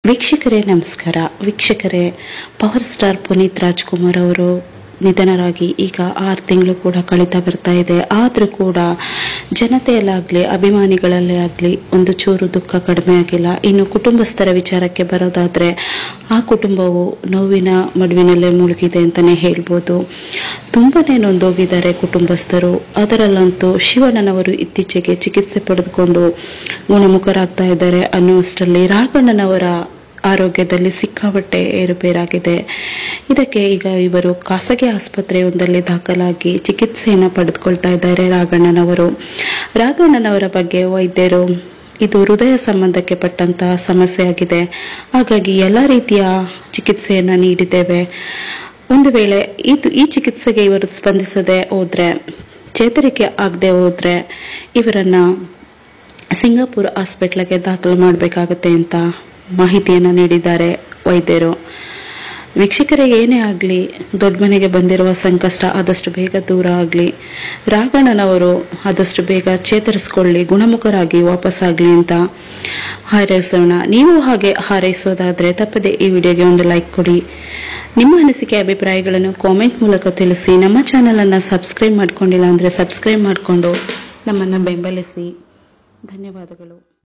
ವೀಕ್ಷಕರೇ ನಮಸ್ಕಾರ. ವೀಕ್ಷಕರೇ, ಪವರ್ ಸ್ಟಾರ್ ಪುನೀತ್ ರಾಜ್ಕುಮಾರ್ ಅವರು ನಿಧನರಾಗಿ ಈಗ 6 ತಿಂಗಳು ಕೂಡ ಕಳೀತಾ ಬರ್ತಾ ಇದೆ. ಆದರೂ ಕೂಡ ಜನತೆಯಲ್ಲಾಗಲಿ ಅಭಿಮಾನಿಗಳಲ್ಲೇ ಆಗಲಿ ಒಂದು ಚೂರು ದುಃಖ ಕಡಿಮೆ ಆಗಿಲ್ಲ. ಇನ್ನು ಕುಟುಂಬಸ್ಥರ ವಿಚಾರಕ್ಕೆ ಬರೋದಾದರೆ ಆ ಕುಟುಂಬವು ನೋವಿನ ಮಡುವಿನಲ್ಲೇ ಮುಳುಗಿದೆ ಅಂತಲೇ ಹೇಳ್ಬೋದು. ತುಂಬಾನೇ ನೊಂದೋಗಿದ್ದಾರೆ ಕುಟುಂಬಸ್ಥರು. ಅದರಲ್ಲಂತೂ ಶಿವಣ್ಣನವರು ಇತ್ತೀಚೆಗೆ ಚಿಕಿತ್ಸೆ ಪಡೆದುಕೊಂಡು ಗುಣಮುಖರಾಗ್ತಾ ಇದ್ದಾರೆ ಅನ್ನುವಷ್ಟರಲ್ಲಿ ರಾಘಣ್ಣನವರ ಆರೋಗ್ಯದಲ್ಲಿ ಸಿಕ್ಕಾಪಟ್ಟೆ ಏರುಪೇರಾಗಿದೆ. ಇದಕ್ಕೆ ಈಗ ಇವರು ಖಾಸಗಿ ಆಸ್ಪತ್ರೆಯೊಂದರಲ್ಲಿ ದಾಖಲಾಗಿ ಚಿಕಿತ್ಸೆಯನ್ನು ಪಡೆದುಕೊಳ್ತಾ ಇದ್ದಾರೆ ರಾಘಣ್ಣನವರ ಬಗ್ಗೆ ವೈದ್ಯರು ಇದು ಹೃದಯ ಸಂಬಂಧಕ್ಕೆ ಪಟ್ಟಂತಹ ಸಮಸ್ಯೆ ಆಗಿದೆ, ಹಾಗಾಗಿ ಎಲ್ಲ ರೀತಿಯ ಚಿಕಿತ್ಸೆಯನ್ನ ನೀಡಿದ್ದೇವೆ. ಒಂದು ವೇಳೆ ಈ ಚಿಕಿತ್ಸೆಗೆ ಇವರು ಸ್ಪಂದಿಸದೆ ಹೋದ್ರೆ, ಚೇತರಿಕೆ ಆಗದೆ ಹೋದ್ರೆ ಇವರನ್ನ ಸಿಂಗಾಪುರ್ ಹಾಸ್ಪಿಟ್ಲಿಗೆ ದಾಖಲು ಮಾಡಬೇಕಾಗತ್ತೆ ಅಂತ ಮಾಹಿತಿಯನ್ನು ನೀಡಿದ್ದಾರೆ ವೈದ್ಯರು. ವೀಕ್ಷಕರೇ, ಏನೇ ಆಗಲಿ ದೊಡ್ಡ ಮನೆಗೆ ಬಂದಿರುವ ಸಂಕಷ್ಟ ಆದಷ್ಟು ಬೇಗ ದೂರ ಆಗಲಿ, ರಾಘಣ್ಣನವರು ಆದಷ್ಟು ಬೇಗ ಚೇತರಿಸಿಕೊಳ್ಳಿ, ಗುಣಮುಖರಾಗಿ ವಾಪಸ್ಸಾಗಲಿ ಅಂತ ಹಾರೈಸೋಣ. ನೀವು ಹಾಗೆ ಹಾರೈಸೋದಾದ್ರೆ ತಪ್ಪದೆ ಈ ವಿಡಿಯೋಗೆ ಒಂದು ಲೈಕ್ ಕೊಡಿ. ನಿಮ್ಮ ಅನಿಸಿಕೆ ಅಭಿಪ್ರಾಯಗಳನ್ನು ಕಾಮೆಂಟ್ ಮೂಲಕ ತಿಳಿಸಿ. ನಮ್ಮ ಚಾನೆಲ್ ಅನ್ನು ಸಬ್ಸ್ಕ್ರೈಬ್ ಮಾಡ್ಕೊಂಡಿಲ್ಲ ಅಂದ್ರೆ ಸಬ್ಸ್ಕ್ರೈಬ್ ಮಾಡಿಕೊಂಡು ನಮ್ಮನ್ನು ಬೆಂಬಲಿಸಿ. ಧನ್ಯವಾದಗಳು.